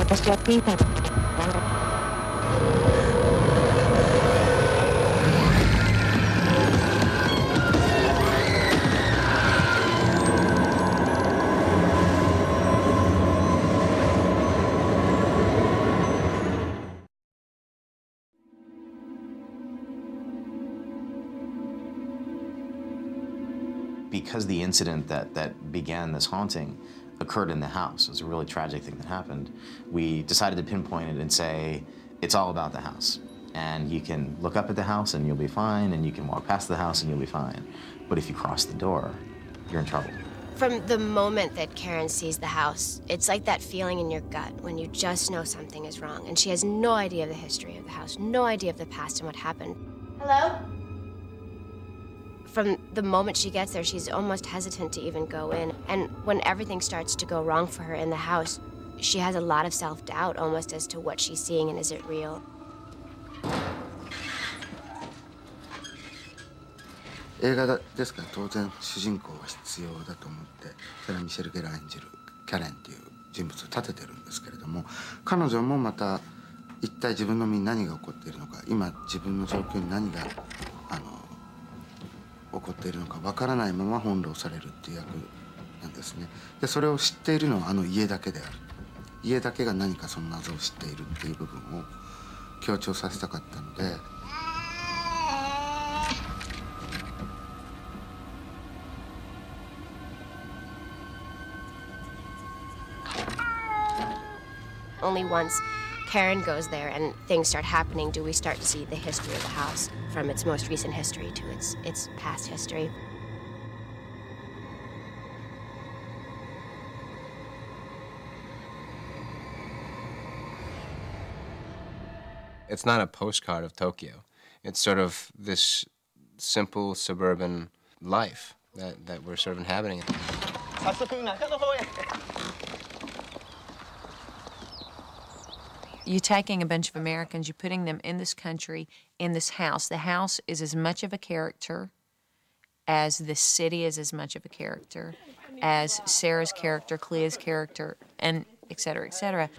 Because the incident that began this haunting occurred in the house, it was a really tragic thing that happened, we decided to pinpoint it and say, it's all about the house. And you can look up at the house and you'll be fine, and you can walk past the house and you'll be fine. But if you cross the door, you're in trouble. From the moment that Karen sees the house, it's like that feeling in your gut when you just know something is wrong, and she has no idea of the history of the house, no idea of the past and what happened. Hello? From the moment she gets there, she's almost hesitant to even go in. And when everything starts to go wrong for her in the house, she has a lot of self-doubt almost as to what she's seeing and is it real. 映画ですから当然主人公は必要だと思ってセラ・ミシェル・ゲラー演じるキャレンっていう人物を立ててるんですけれども、彼女もまた一体自分の身に何が起こっているのか、今自分の状況に何が起こっているのかわからないまま翻弄されるっていう役なんですね。でそれを知っているのは家だけである。家だけが何かその謎を知っているっていう部分を強調させたかったので。 Only once Karen goes there and things start happening do we start to see the history of the house, from its most recent history to its past history. It's not a postcard of Tokyo. It's sort of this simple suburban life that we're sort of inhabiting. You're taking a bunch of Americans, you're putting them in this country, in this house. The house is as much of a character as the city is as much of a character, as Sarah's character, Clea's character, and et cetera, et cetera.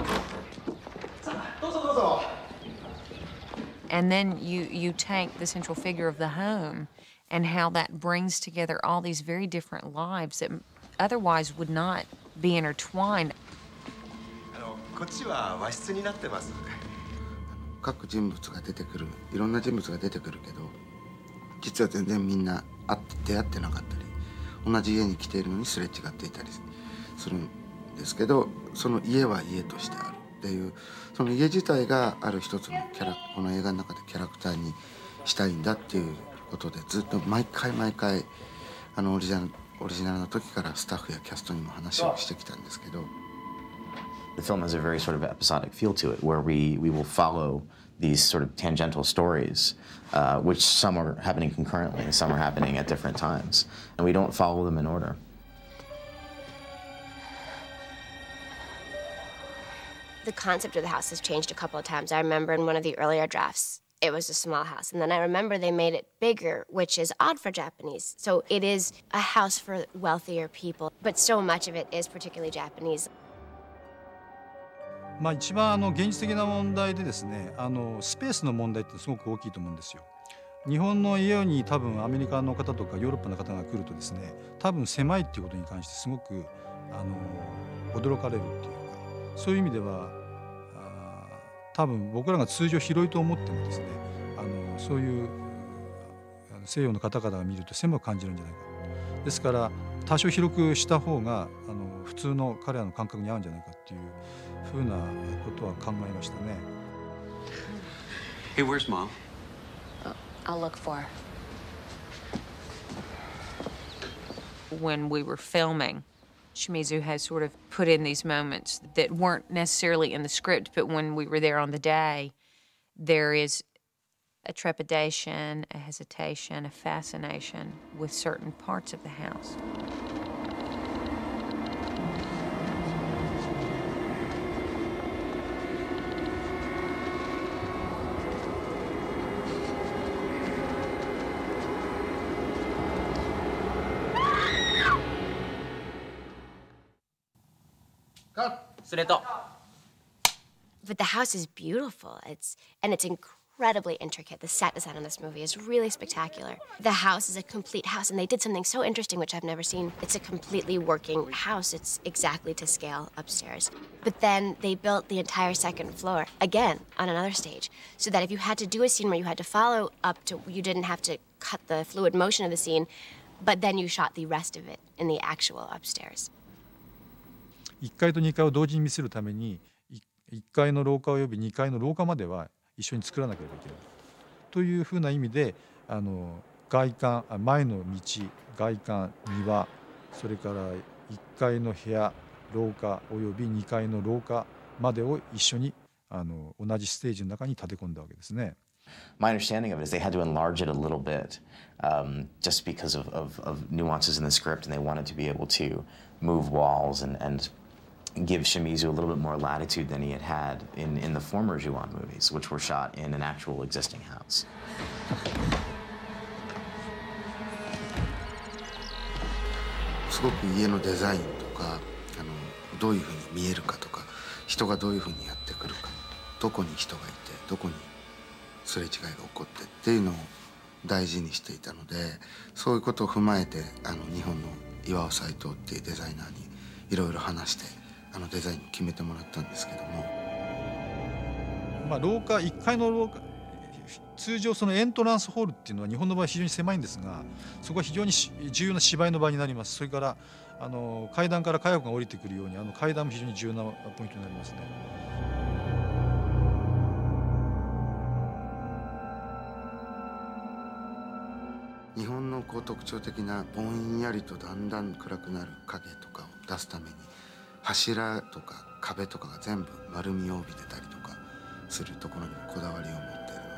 And then you take the central figure of the home and how that brings together all these very different lives that otherwise would not be intertwined. こっちは和室になってます。各人物が出てくる、いろんな人物が出てくるけど、実は全然みんな出会ってなかったり、同じ家に来ているのにすれ違っていたりするんですけど、その家は家としてあるっていう、その家自体がある一つのこの映画の中でキャラクターにしたいんだっていうことで、ずっと毎回オリジナルの時からスタッフやキャストにも話をしてきたんですけど。 The film has a very sort of episodic feel to it, where we will follow these sort of tangential stories, which some are happening concurrently and some are happening at different times, and we don't follow them in order. The concept of the house has changed a couple of times. I remember in one of the earlier drafts, it was a small house. And then I remember they made it bigger, which is odd for Japanese. So it is a house for wealthier people, but so much of it is particularly Japanese. まあ一番現実的な問題でですね、スペースの問題ってすごく大きいと思うんですよ。日本の家に多分アメリカの方とかヨーロッパの方が来るとですね、多分狭いっていうことに関してすごく驚かれるっていうか、そういう意味では多分僕らが通常広いと思ってもですね、そういう西洋の方々が見ると狭く感じるんじゃないか。ですから多少広くした方が普通の彼らの感覚に合うんじゃないかっていうふうなことは考えましたね。 Hey, where's Mom? I'll look for her. When we were filming, Shimizu has sort of put in these moments that weren't necessarily in the script, but when we were there on the day, there is a trepidation, a hesitation, a fascination with certain parts of the house. But the house is beautiful. It's incredibly intricate. The set design on this movie is really spectacular. The house is a complete house, and they did something so interesting, which I've never seen. It's a completely working house. It's exactly to scale upstairs. But then they built the entire second floor, again, on another stage, so that if you had to do a scene where you had to follow up to, you didn't have to cut the fluid motion of the scene, but then you shot the rest of it in the actual upstairs. 1階と2階を同時に見せるために1階の廊下および2階の廊下までは一緒に作らなければいけないというふうな意味で外観前の道外観庭それから1階の部屋廊下および2階の廊下までを一緒に同じステージの中に立て込んだわけですね。 My understanding of it is they had to enlarge it a little bit just because of nuances in the script, and they wanted to be able to move walls and give Shimizu a little bit more latitude than he had in the former Ju-on movies, which were shot in an actual existing house. すごく家のデザインとかどういうふうに見えるかとか人がどういうふうにやってくるかどこに人がいてどこにすれ違いが起こってっていうのを大事にしていたのでそういうことを踏まえて日本の岩尾斎藤っていうデザイナーにいろいろ話してデザインを決めてもらったんですけども、 廊下1階の廊下通常そのエントランスホールっていうのは日本の場合非常に狭いんですがそこは非常に重要な芝居の場になります。それから階段から佳代子が降りてくるように階段も非常に重要なポイントになりますね。 日本の特徴的なぼんやりとだんだん暗くなる影とかを出すために柱とか壁とかが全部丸みを帯びてたりとかするところにこだわりを持っているの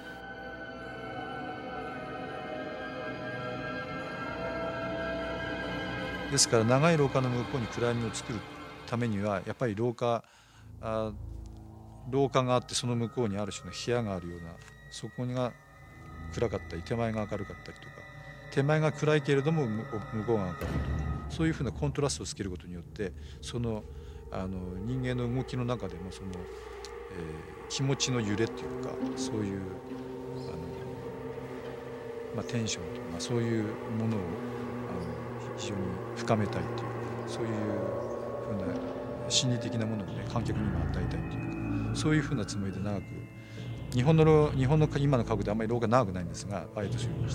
で。ですから長い廊下の向こうに暗闇を作るためにはやっぱり廊下があってその向こうにある種の部屋があるようなそこが暗かったり手前が明るかったりとか手前が暗いけれども向こうが明るいとかそういうふうなコントラストをつけることによってその人間の動きの中でも気持ちの揺れっていうかそういうテンションとかそういうものを非常に深めたいっていうかそういうふうな心理的なものをね観客にも与えたいっていうかそういうふうなつもりで長く日本の今の家具であんまり廊下長くないんですがあえてそういうふうにした。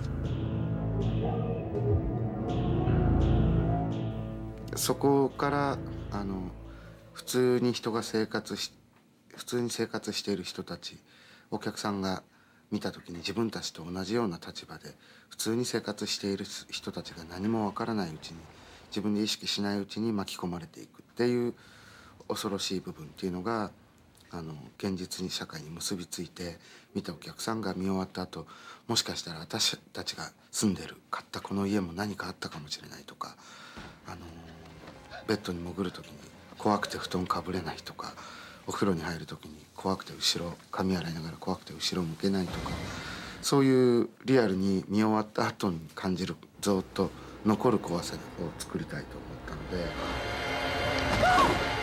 そこから普通に生活している人たちお客さんが見た時に自分たちと同じような立場で普通に生活している人たちが何もわからないうちに自分で意識しないうちに巻き込まれていくっていう恐ろしい部分っていうのが現実に社会に結びついて見たお客さんが見終わった後もしかしたら私たちが住んでる買ったこの家も何かあったかもしれないとかベッドに潜る時に怖くて布団かぶれないとかお風呂に入る時に怖くて後ろ髪洗いながら怖くて後ろ向けないとかそういうリアルに見終わった後に感じるずっと残る怖さを作りたいと思ったので。